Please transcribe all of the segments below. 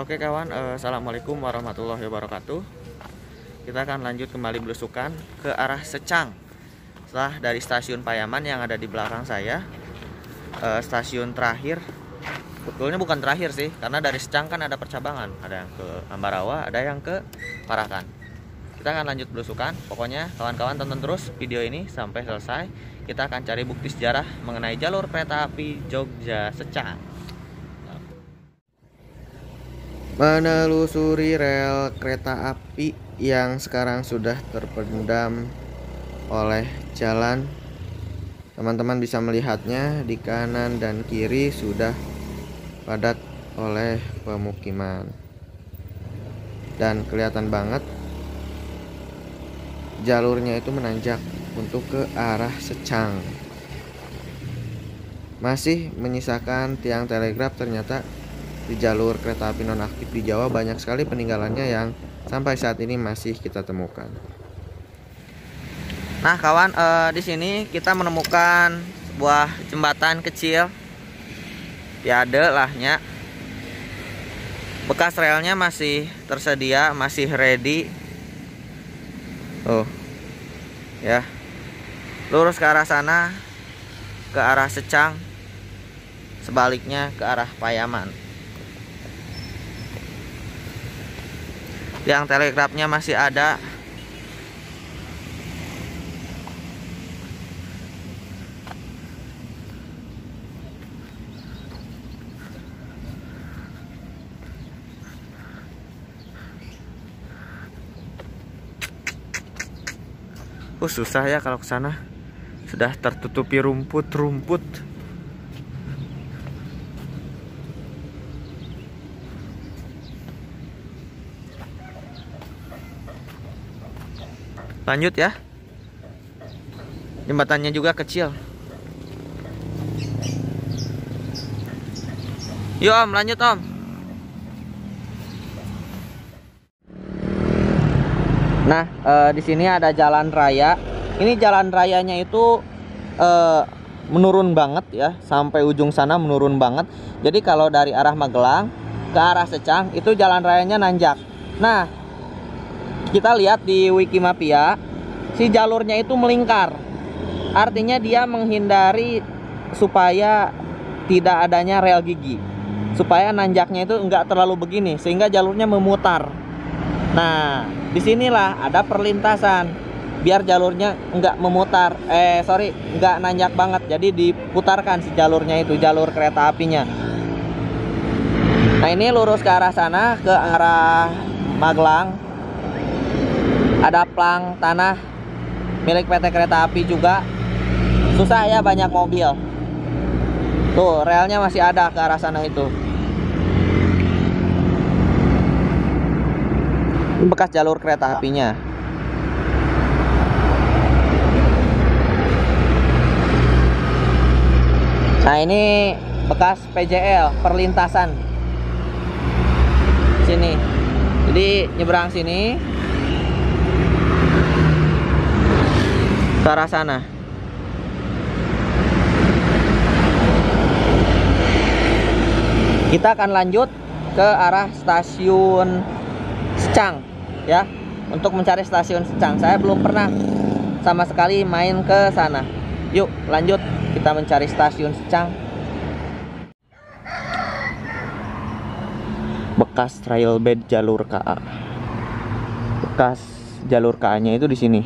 Oke kawan, assalamualaikum warahmatullahi wabarakatuh. Kita akan lanjut kembali belusukan ke arah Secang. Setelah dari stasiun Payaman yang ada di belakang saya, stasiun terakhir, betulnya bukan terakhir sih, karena dari Secang kan ada percabangan, ada yang ke Ambarawa, ada yang ke Parakan. Kita akan lanjut belusukan. Pokoknya kawan-kawan tonton terus video ini sampai selesai. Kita akan cari bukti sejarah mengenai jalur kereta api Jogja Secang. Menelusuri rel kereta api yang sekarang sudah terpendam oleh jalan. Teman-teman bisa melihatnya di kanan dan kiri sudah padat oleh pemukiman. Dan kelihatan banget jalurnya itu menanjak untuk ke arah Secang. Masih menyisakan tiang telegraf. Ternyata di jalur kereta api nonaktif di Jawa banyak sekali peninggalannya yang sampai saat ini masih kita temukan. Nah kawan, di sini kita menemukan sebuah jembatan kecil, tiade lahnya. Bekas relnya masih tersedia, masih ready. Ya, lurus ke arah sana, ke arah Secang, sebaliknya ke arah Payaman. Tiang telegrafnya masih ada. Susah ya kalau ke sana. Sudah tertutupi rumput-rumput. Lanjut ya. Jembatannya juga kecil. Yuk Om, lanjut Om. Nah, di sini ada jalan raya. Ini jalan rayanya itu menurun banget ya, sampai ujung sana menurun banget. Jadi kalau dari arah Magelang ke arah Secang itu jalan rayanya nanjak. Nah, kita lihat di Wikimapia, si jalurnya itu melingkar. Artinya dia menghindari supaya tidak adanya rel gigi, supaya nanjaknya itu enggak terlalu begini, sehingga jalurnya memutar. Nah, disinilah ada perlintasan, biar jalurnya enggak memutar, enggak nanjak banget. Jadi diputarkan si jalurnya itu, jalur kereta apinya. Nah, ini lurus ke arah sana, ke arah Magelang. Ada plang tanah milik PT Kereta Api juga. Susah ya, banyak mobil. Tuh, relnya masih ada ke arah sana itu. Ini bekas jalur kereta apinya. Nah, ini bekas PJL, perlintasan. Sini. Jadi nyebrang sini ke arah sana. Kita akan lanjut ke arah stasiun Secang ya, untuk mencari stasiun Secang. Saya belum pernah sama sekali main ke sana. Yuk lanjut, kita mencari stasiun Secang. Bekas trailbed jalur KA. Bekas jalur KA-nya itu di sini.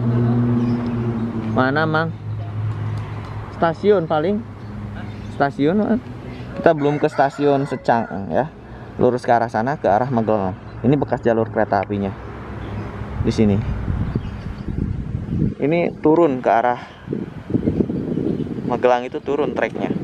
Mana Mang? Stasiun paling. Stasiun. Kita belum ke stasiun Secang ya. Lurus ke arah sana, ke arah Magelang. Ini bekas jalur kereta apinya. Di sini. Ini turun ke arah Magelang, itu turun treknya.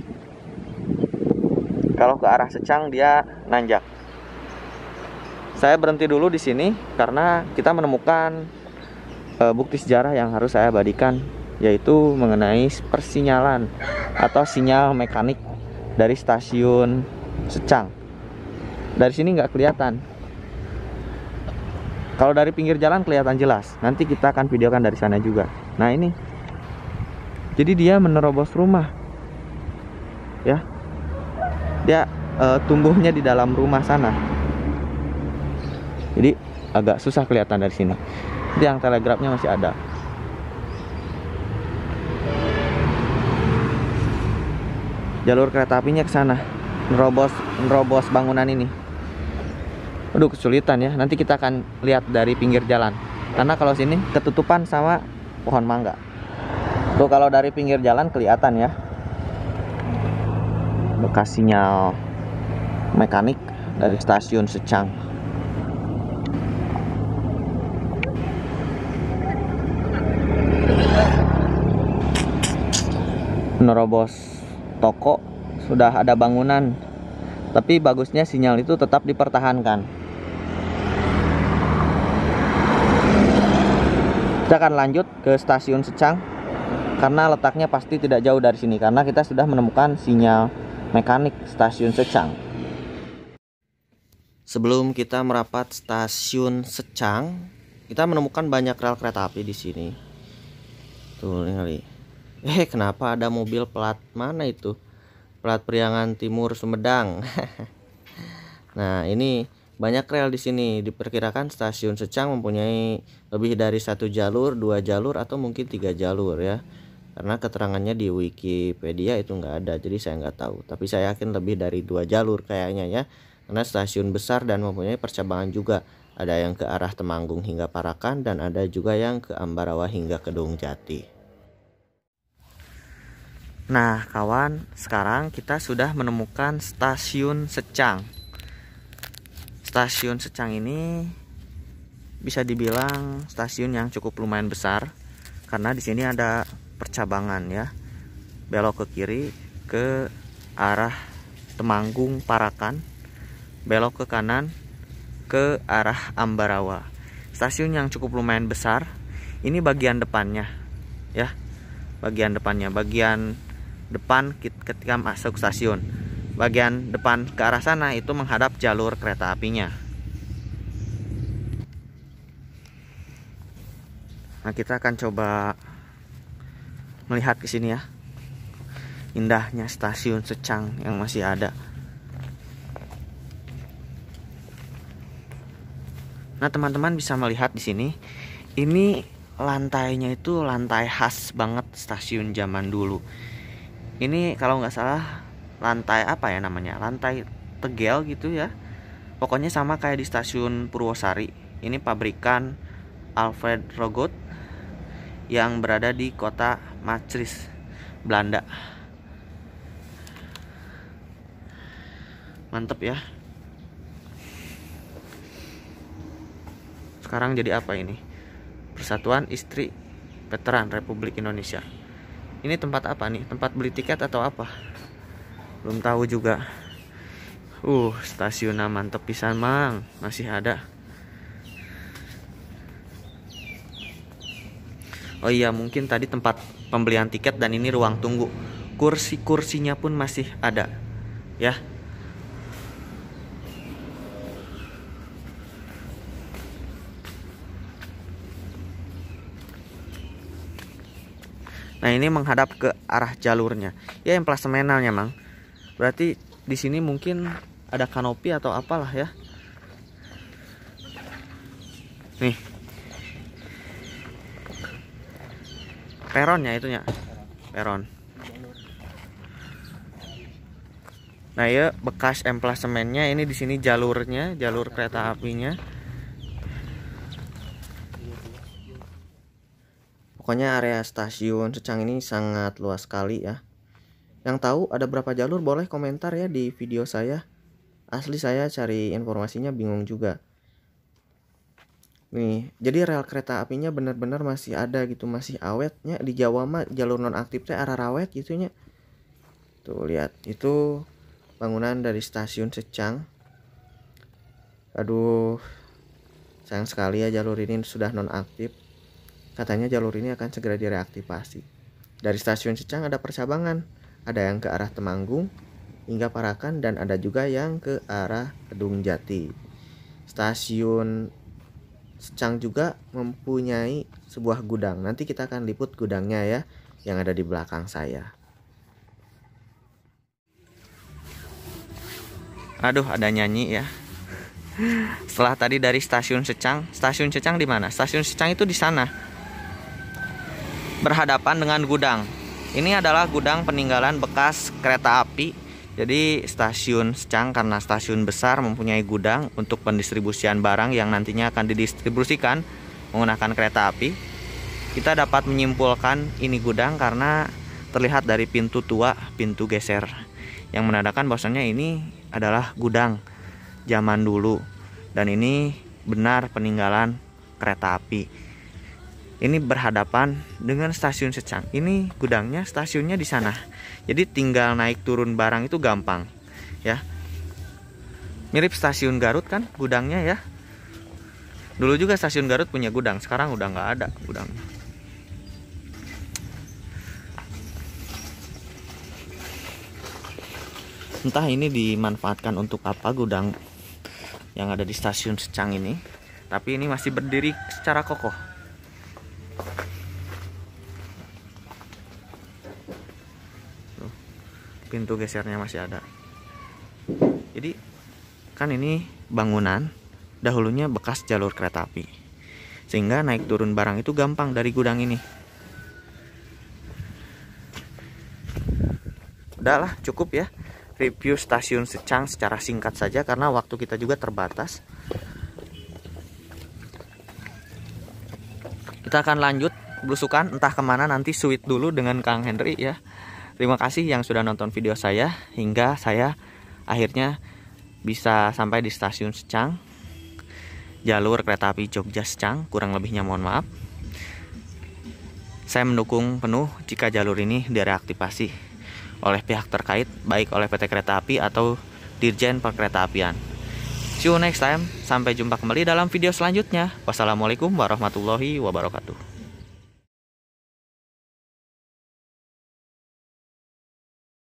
Kalau ke arah Secang dia nanjak. Saya berhenti dulu di sini karena kita menemukan bukti sejarah yang harus saya abadikan, yaitu mengenai persinyalan atau sinyal mekanik dari stasiun Secang. Dari sini nggak kelihatan. Kalau dari pinggir jalan kelihatan jelas. Nanti kita akan videokan dari sana juga. Nah ini, jadi dia menerobos rumah, ya. Dia tumbuhnya di dalam rumah sana. Jadi agak susah kelihatan dari sini. Yang telegrafnya masih ada. Jalur kereta apinya ke sana, nerobos bangunan ini. Aduh, kesulitan ya. Nanti kita akan lihat dari pinggir jalan. Karena kalau sini ketutupan sama pohon mangga. Tuh kalau dari pinggir jalan kelihatan ya. Bekas sinyal mekanik dari stasiun Secang. Nerobos toko, sudah ada bangunan, tapi bagusnya sinyal itu tetap dipertahankan. Kita akan lanjut ke stasiun Secang karena letaknya pasti tidak jauh dari sini, karena kita sudah menemukan sinyal mekanik stasiun Secang. Sebelum kita merapat stasiun Secang, kita menemukan banyak rel kereta api di sini. Tuh, lihat. Kenapa ada mobil plat mana itu? Plat Priangan Timur Sumedang. Nah, ini banyak rel di sini. Diperkirakan stasiun Secang mempunyai lebih dari 1 jalur, 2 jalur, atau mungkin 3 jalur ya. Karena keterangannya di Wikipedia itu nggak ada, jadi saya nggak tahu. Tapi saya yakin lebih dari 2 jalur kayaknya ya. Karena stasiun besar dan mempunyai percabangan juga. Ada yang ke arah Temanggung hingga Parakan, dan ada juga yang ke Ambarawa hingga Kedung Jati. Nah kawan, sekarang kita sudah menemukan stasiun Secang. Stasiun Secang ini bisa dibilang stasiun yang cukup lumayan besar, karena di sini ada percabangan ya. Belok ke kiri ke arah Temanggung Parakan, belok ke kanan ke arah Ambarawa. Stasiun yang cukup lumayan besar. Ini bagian depannya ya. Bagian depannya, bagian depan ketika masuk stasiun. Bagian depan ke arah sana itu menghadap jalur kereta apinya. Nah, kita akan coba melihat ke sini ya. Indahnya stasiun Secang yang masih ada. Nah, teman-teman bisa melihat di sini. Ini lantainya itu lantai khas banget stasiun zaman dulu. Ini kalau nggak salah lantai apa ya namanya, lantai tegel gitu ya. Pokoknya sama kayak di stasiun Purwosari. Ini pabrikan Alfred Rogot yang berada di kota Maastricht, Belanda. Mantep ya. Sekarang jadi apa ini? Persatuan Istri Veteran Republik Indonesia. Ini tempat apa nih? Tempat beli tiket atau apa? Belum tahu juga. Stasiun mantep pisan mang. Masih ada. Oh iya, mungkin tadi tempat pembelian tiket dan ini ruang tunggu. Kursi-kursinya pun masih ada. Ya. Nah, ini menghadap ke arah jalurnya. Ya, emplasemennya, Mang. Berarti di sini mungkin ada kanopi atau apalah ya. Nih. Peronnya itunya. Peron. Nah, ya bekas emplasemennya, ini di sini jalurnya, jalur kereta apinya. Pokoknya area stasiun Secang ini sangat luas sekali ya. Yang tahu ada berapa jalur boleh komentar ya di video saya. Asli saya cari informasinya bingung juga. Nih, jadi rel kereta apinya benar-benar masih ada gitu, masih awetnya. Di Jawa mah jalur nonaktif teh arah rawet gitunya. Tuh lihat, itu bangunan dari stasiun Secang. Aduh, sayang sekali ya jalur ini sudah nonaktif. Katanya jalur ini akan segera direaktivasi. Dari stasiun Secang ada percabangan. Ada yang ke arah Temanggung hingga Parakan, dan ada juga yang ke arah Kedung Jati. Stasiun Secang juga mempunyai sebuah gudang. Nanti kita akan liput gudangnya ya, yang ada di belakang saya. Aduh, ada nyanyi ya. Setelah tadi dari stasiun Secang di mana? Stasiun Secang itu di sana. Berhadapan dengan gudang. Ini adalah gudang peninggalan bekas kereta api. Jadi stasiun Secang karena stasiun besar mempunyai gudang untuk pendistribusian barang yang nantinya akan didistribusikan menggunakan kereta api. Kita dapat menyimpulkan ini gudang karena terlihat dari pintu tua, pintu geser, yang menandakan bahwasanya ini adalah gudang zaman dulu dan ini benar peninggalan kereta api. Ini berhadapan dengan stasiun Secang. Ini gudangnya, stasiunnya di sana. Jadi tinggal naik turun barang itu gampang, ya. Mirip stasiun Garut kan gudangnya ya. Dulu juga stasiun Garut punya gudang, sekarang udah nggak ada gudangnya. Entah ini dimanfaatkan untuk apa gudang yang ada di stasiun Secang ini, tapi ini masih berdiri secara kokoh. Tuh, pintu gesernya masih ada. Jadi kan ini bangunan dahulunya bekas jalur kereta api, sehingga naik turun barang itu gampang dari gudang ini. Udahlah, cukup ya review stasiun Secang secara singkat saja karena waktu kita juga terbatas. Kita akan lanjut belusukan entah kemana, nanti sweet dulu dengan Kang Henry ya. Terima kasih yang sudah nonton video saya hingga saya akhirnya bisa sampai di stasiun Secang, jalur kereta api Jogja Secang. Kurang lebihnya mohon maaf. Saya mendukung penuh jika jalur ini direaktivasi oleh pihak terkait, baik oleh PT Kereta Api atau Dirjen Perkeretaapian. See you next time. Sampai jumpa kembali dalam video selanjutnya. Wassalamualaikum warahmatullahi wabarakatuh.